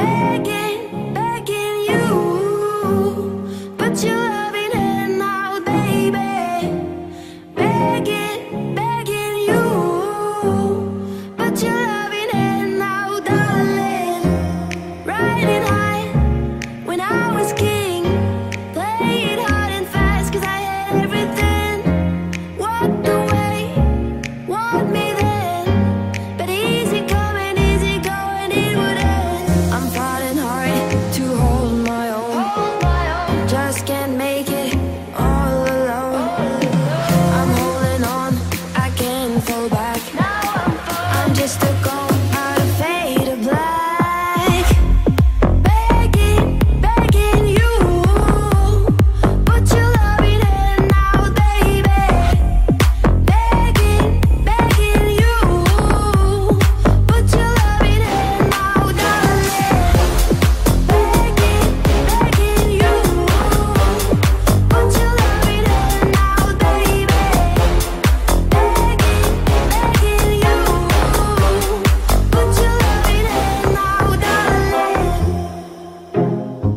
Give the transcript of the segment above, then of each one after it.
begging, begging you, put your loving hand out, baby. Begging, begging you, put your loving hand out, darling. Riding high when I was king, play it hard and fast 'cause I had everything. Walked away, want me then, but easy coming, easy going, it would end. I'm fighting hard to hold my own, just can't make it all alone. I'm holding on, I can't fall back. I'm just a gone out of fade to black. Begging, begging you, put your loving hand out, baby. Begging, begging you, put your loving hand out, darling. Begging, begging you, put your loving hand out, baby. Begging, begging you, put your loving hand out, darling.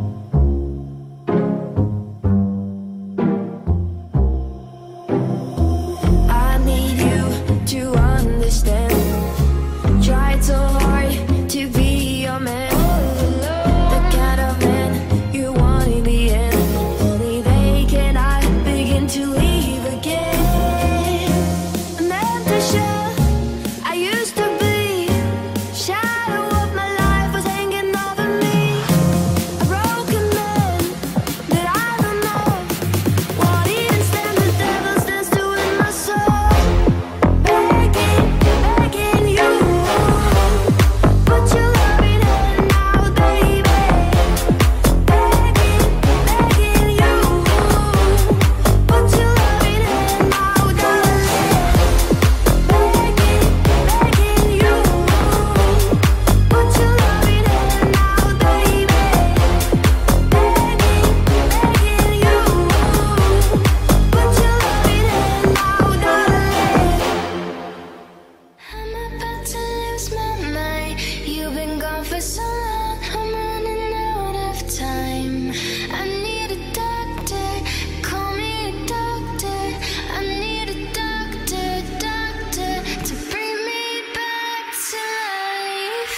I need you to understand. Tried so hard to be your man, the kind of man you want in the end. Only they cannot begin to leave again. An empty shell I used to be, shadow of my life was hanging over me. A broken man that I don't know, won't even stand the devil's dance to win my soul. Begging, begging you, put your loving hand out, baby. Begging, begging you, put your loving hand out, darling. Begging, begging you, put your loving hand out, baby. Begging, begging you, put your loving hand out, darling. I'm about to lose my mind. You've been gone for so long, I'm running out of time. I need a doctor, call me a doctor. I need a doctor, doctor, to bring me back to life.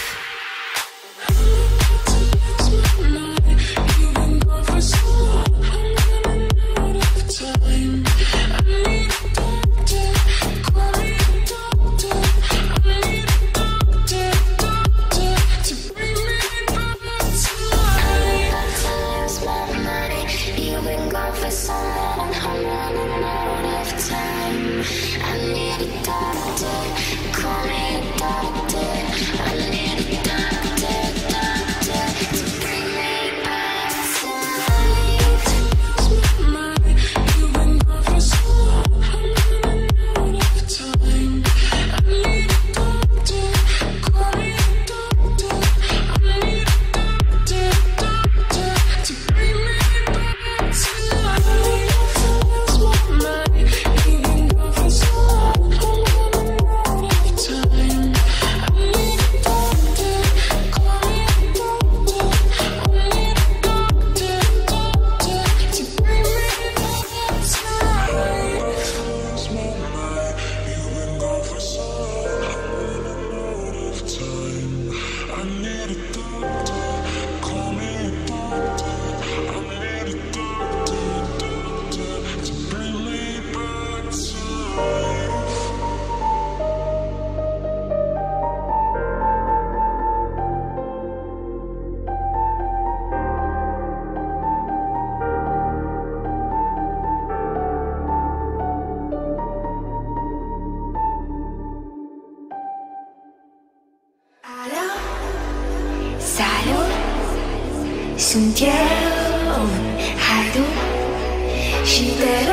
You've been gone for so long, I'm running out of time. I need a doctor, call me a doctor. I need a doctor, doctor, to bring me back to life. I'm about to lose my mind. You've been gone for so long, I'm running out of time. I need a doctor, call me a doctor. I need a doctor, doctor, to bring me back to life. You've been gone for so long, I'm running out of time. I need a doctor, call me a doctor. I need a doctor, doctor, to bring me back to life. You've been gone for so long, I'm running out of time. I need a doctor, call me a doctor. I need a doctor, doctor, to bring me back to life. You've been gone for so long, I'm running out of time. I need a doctor, call me a doctor. I need a doctor, doctor, to bring me back to life. 알아, 사요, 숨겨온 하루 시대로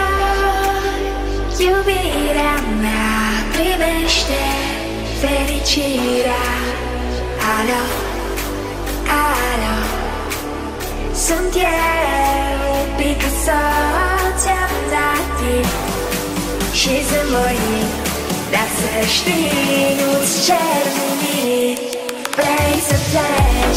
유일한 나 privește fericirea. Alo, alo, sunt eu, Picasso, ți-am dat timp și să mâini, dar să știi, nu-ți cer nimic. Vrei să pleci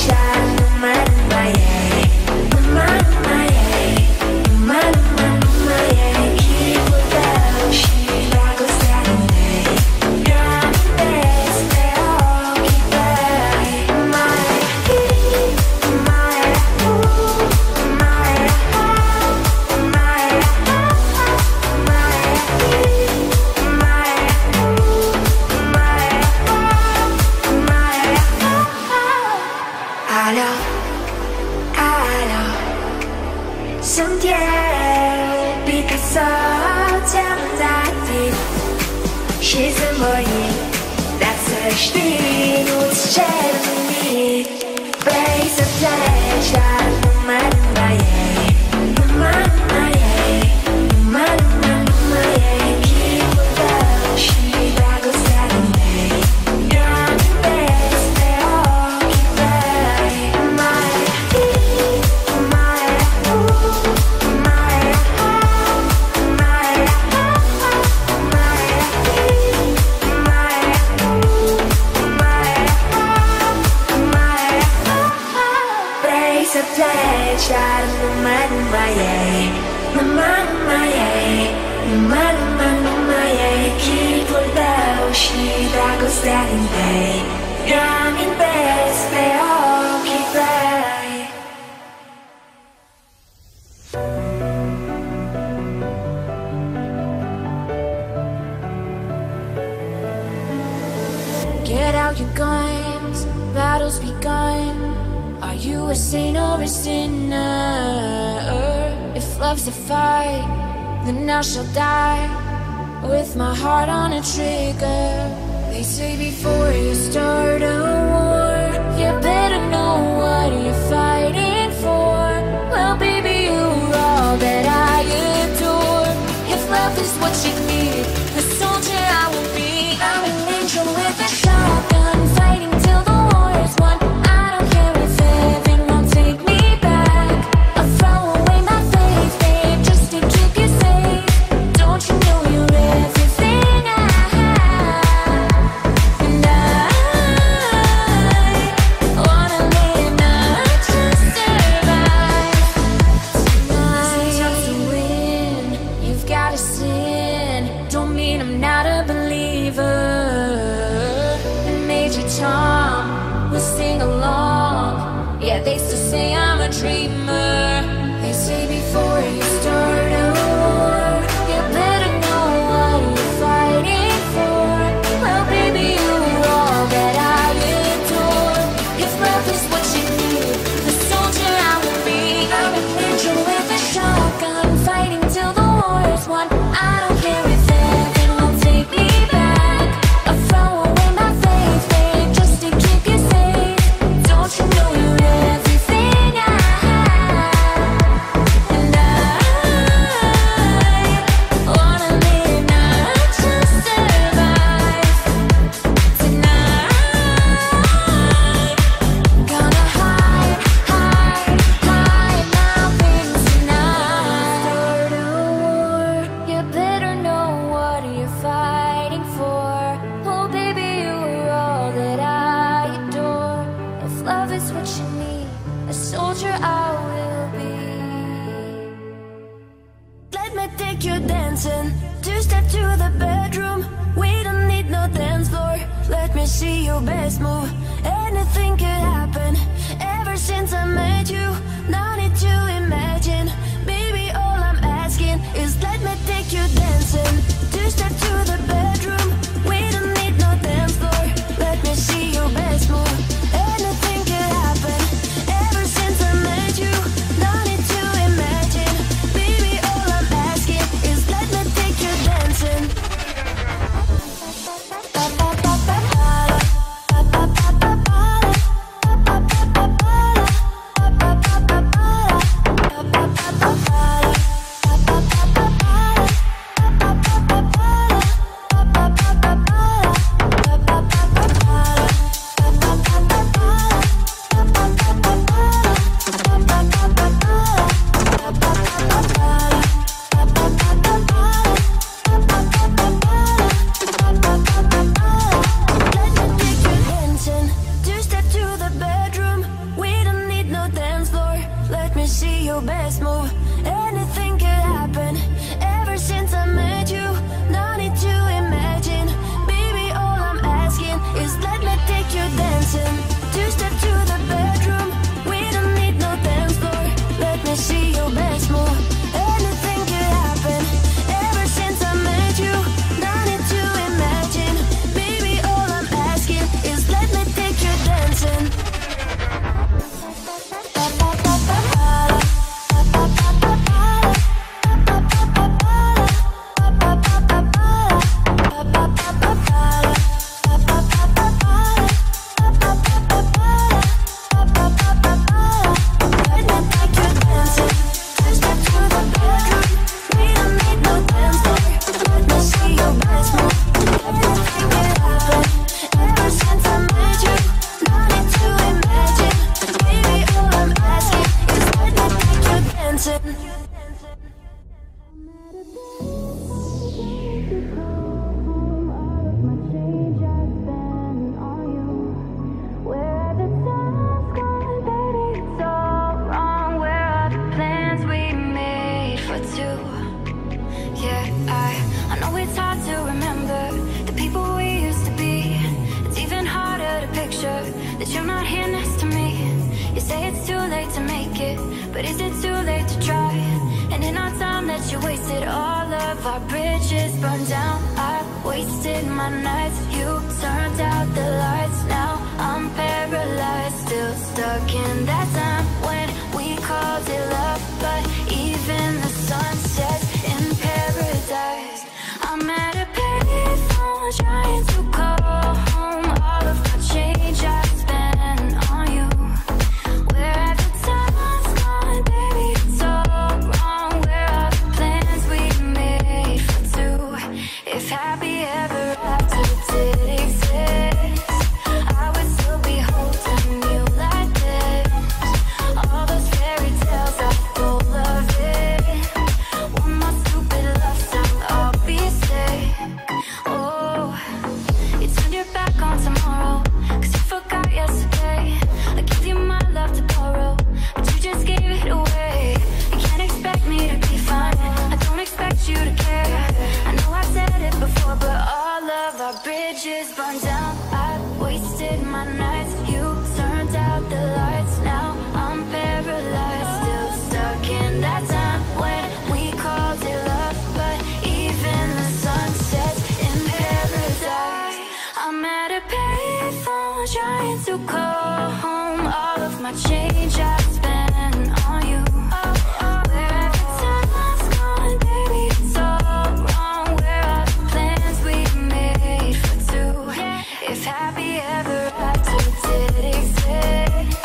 that you're not here next to me. You say it's too late to make it, but is it too late to try? And in our time that you wasted, all of our bridges burned down. I wasted my nights, you turned out the lights. Now I'm paralyzed, still stuck in that time when we called it love. But even the sun sets in paradise. I'm at a payphone trying to call home. All of my change I spent on you. Where have the times gone, baby? It's all wrong. Where are the plans we made for two? If happy ever after did exist, I would still be holding you like this. All those fairy tales are full of it. One more stupid love song, I'll be sick. Oh, you turned your back on tomorrow, 'cause you forgot yesterday. I gave you my love to borrow, but you just gave it away. You can't expect me to be fine, I don't expect you to care. I know I've said it before, but all of our bridges burned down. I wasted my nights, you turned out the lights. Now I'm paralyzed, still stuck in that time when we called it love. But even the sun sets in paradise. I'm at a payphone trying to call home. All of my change I spent on you. Where have the times gone, baby? It's all wrong. Where are the plans we made for two? If happy ever after did exist,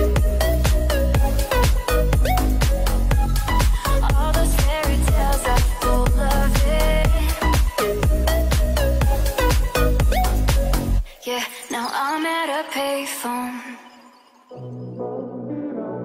all those fairy tales are full of it. Yeah, now I'm at a payphone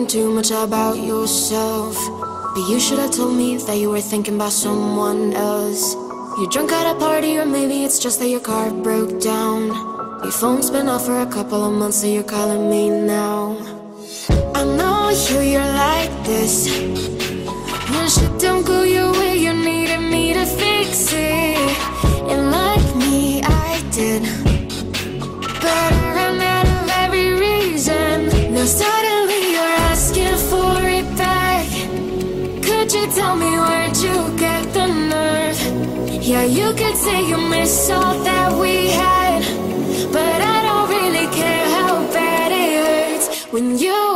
too much about yourself. But you should have told me that you were thinking about someone else. You're drunk at a party, or maybe it's just that your car broke down. Your phone's been off for a couple of months, so you're calling me now. I know you're like this. When shit don't go your way, you needed me to fix it. And like me, I did. But I ran out of every reason. Now suddenly you're asking for it back. Could you tell me where'd you get the nerve? Yeah, you could say you miss all that we had, but I don't really care how bad it hurts when you